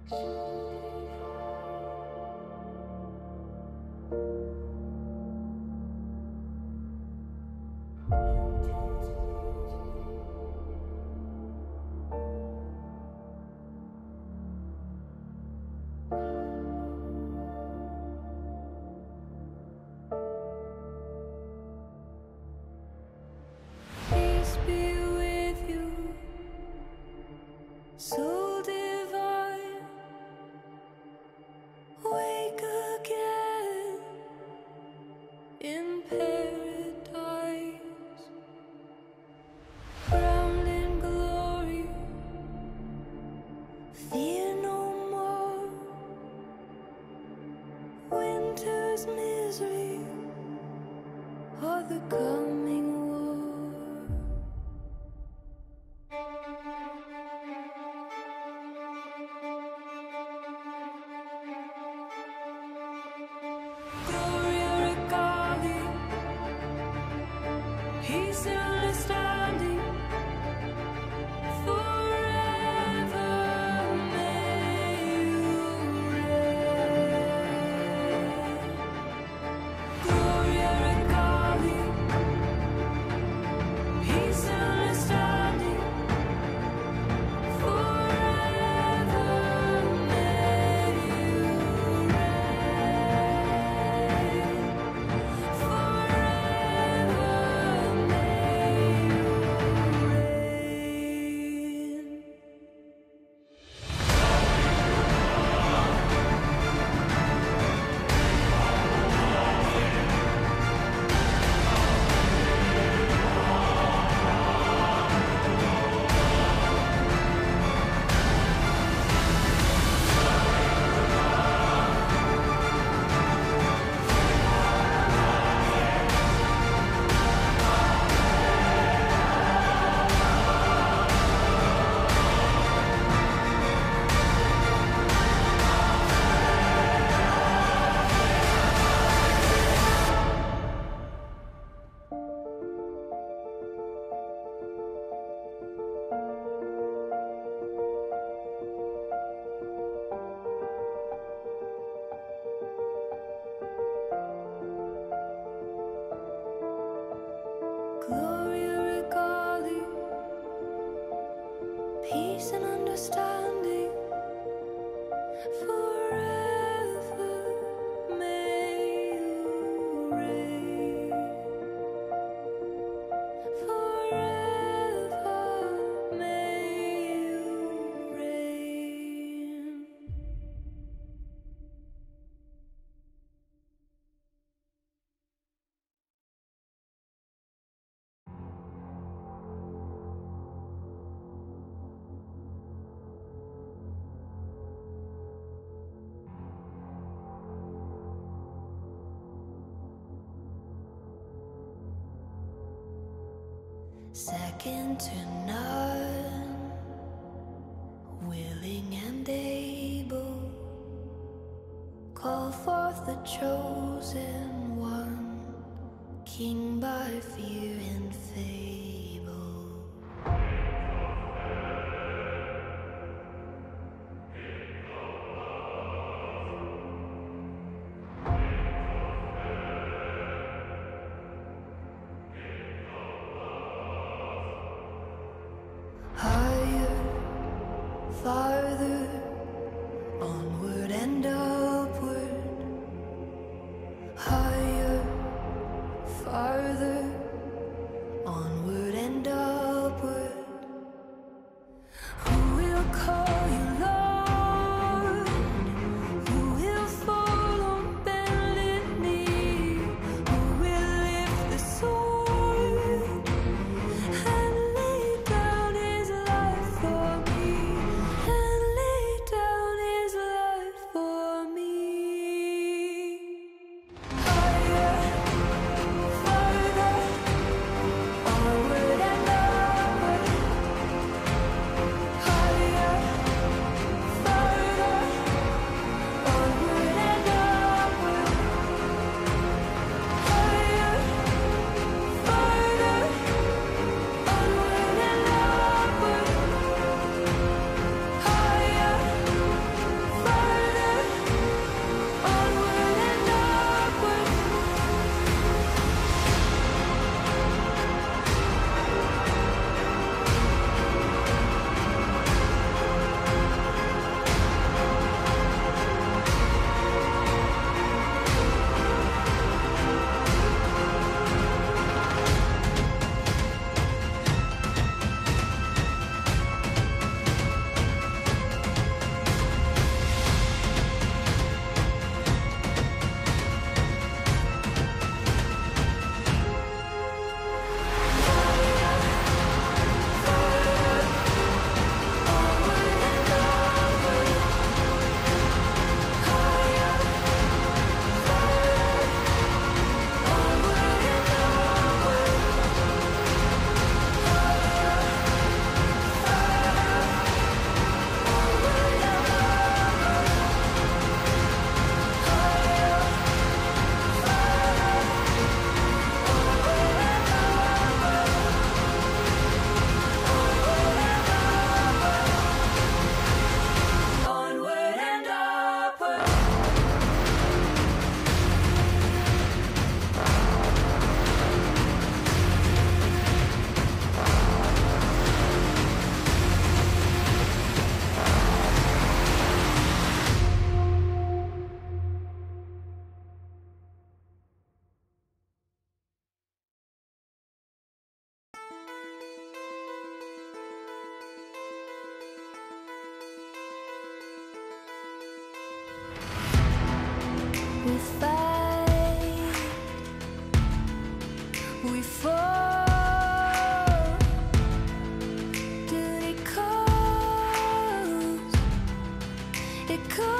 Peace be with you, so divine. Wake again in paradise, crowned in glory. Fear no more winter's misery or the coming war. Gloria Recali, peace and understanding forever may you reign. Gloria Recali, peace and understanding forever may you reign. Forever may you reign. Gloria Recali, peace and understanding forever may you reign. Forever may you reign. Second to none, willing and able, call forth the chosen one, king by fear and fable. Higher, farther, onward and upward. Higher, farther, onward and upward. Who will call you Lord? Who will fall on bended knee? Who will lift the sword and lay down his life for me? And lay because